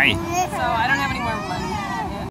Hi. So I don't have any more money.